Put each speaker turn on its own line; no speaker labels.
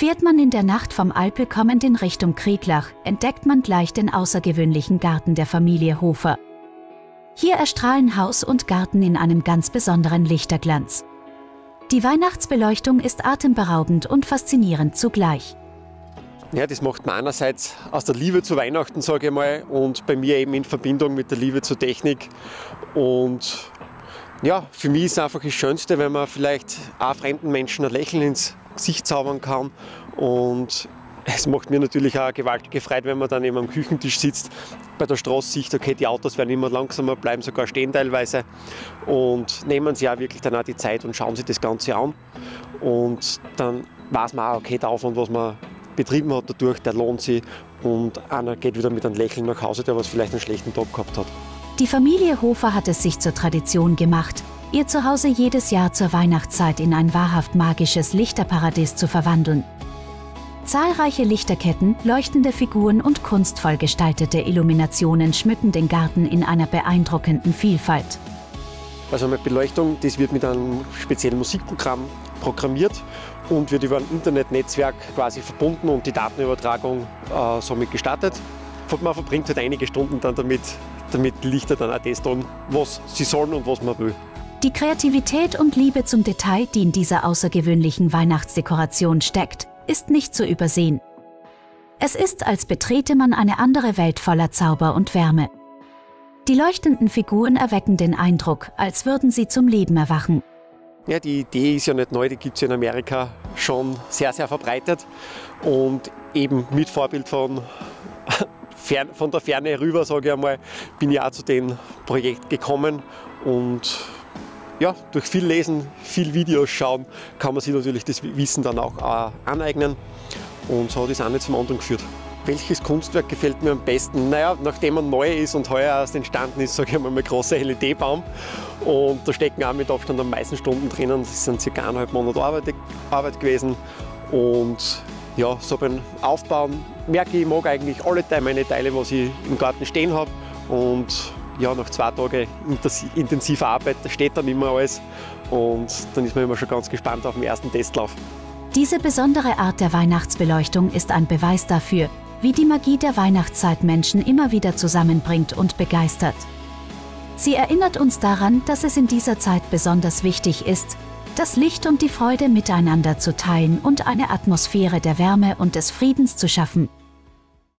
Fährt man in der Nacht vom Alpe kommend in Richtung Krieglach, entdeckt man gleich den außergewöhnlichen Garten der Familie Hofer. Hier erstrahlen Haus und Garten in einem ganz besonderen Lichterglanz. Die Weihnachtsbeleuchtung ist atemberaubend und faszinierend zugleich.
Ja, das macht man einerseits aus der Liebe zu Weihnachten, sage ich mal, und bei mir eben in Verbindung mit der Liebe zur Technik. Und ja, für mich ist es einfach das Schönste, wenn man vielleicht auch fremden Menschen ein Lächeln ins Gesicht zaubern kann. Und es macht mir natürlich auch eine gewaltige Freude, wenn man dann eben am Küchentisch sitzt, bei der Straße sieht, okay, die Autos werden immer langsamer, bleiben sogar stehen teilweise und nehmen sich auch wirklich dann auch die Zeit und schauen sich das Ganze an. Und dann weiß man auch, okay, der Aufwand, was man betrieben hat dadurch, der lohnt sich und einer geht wieder mit einem Lächeln nach Hause, der was vielleicht einen schlechten Tag gehabt hat.
Die Familie Hofer hat es sich zur Tradition gemacht, ihr Zuhause jedes Jahr zur Weihnachtszeit in ein wahrhaft magisches Lichterparadies zu verwandeln. Zahlreiche Lichterketten, leuchtende Figuren und kunstvoll gestaltete Illuminationen schmücken den Garten in einer beeindruckenden Vielfalt.
Also eine Beleuchtung, das wird mit einem speziellen Musikprogramm programmiert und wird über ein Internetnetzwerk quasi verbunden und die Datenübertragung somit gestartet. Man verbringt halt einige Stunden dann damit die Lichter dann auch das tun, was sie sollen und was man will.
Die Kreativität und Liebe zum Detail, die in dieser außergewöhnlichen Weihnachtsdekoration steckt, ist nicht zu übersehen. Es ist, als betrete man eine andere Welt voller Zauber und Wärme. Die leuchtenden Figuren erwecken den Eindruck, als würden sie zum Leben erwachen.
Ja, die Idee ist ja nicht neu, die gibt es ja in Amerika schon sehr, sehr verbreitet und eben mit Vorbild von der Ferne rüber, sage ich einmal, bin ich auch zu dem Projekt gekommen und ja, durch viel Lesen, viel Videos schauen, kann man sich natürlich das Wissen dann auch aneignen und so hat es auch nicht zum anderen geführt. Welches Kunstwerk gefällt mir am besten? Naja, nachdem er neu ist und heuer erst entstanden ist, sage ich mal, mein großer LED-Baum. Und da stecken auch mit Abstand am meisten Stunden drinnen. Das sind ca. 1,5 Monate Arbeit gewesen. Und ja, so beim Aufbauen merke ich mag eigentlich alle meine Teile, was ich im Garten stehen habe. Und ja, nach 2 Tagen intensiver Arbeit steht dann immer alles. Und dann ist man immer schon ganz gespannt auf den ersten Testlauf.
Diese besondere Art der Weihnachtsbeleuchtung ist ein Beweis dafür, wie die Magie der Weihnachtszeit Menschen immer wieder zusammenbringt und begeistert. Sie erinnert uns daran, dass es in dieser Zeit besonders wichtig ist, das Licht und die Freude miteinander zu teilen und eine Atmosphäre der Wärme und des Friedens zu schaffen.